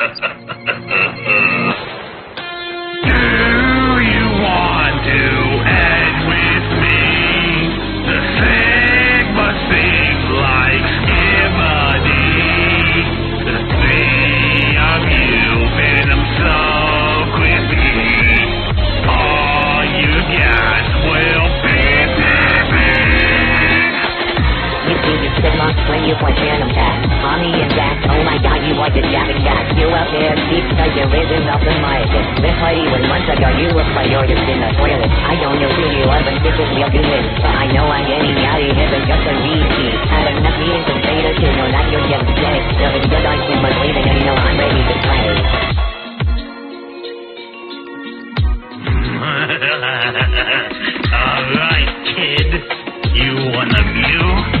you want to end with me? The Sigma seems like skimedy. The three of you venom soak with me. All you guys will be You see the Sigma when you point random cat. Mommy and Dad, oh my god, you like the jabbing cat. You out there deep cause you're raising up in my head. This party was months ago, you were priorities in the toilet. I don't know who you are, but this is real good. But I know I'm getting out of here, but just a repeat. Had enough meetings and data to know that you're getting sick. There was good on Sigma's leaving and you know I'm ready to play. Alright, kid. You wanna view?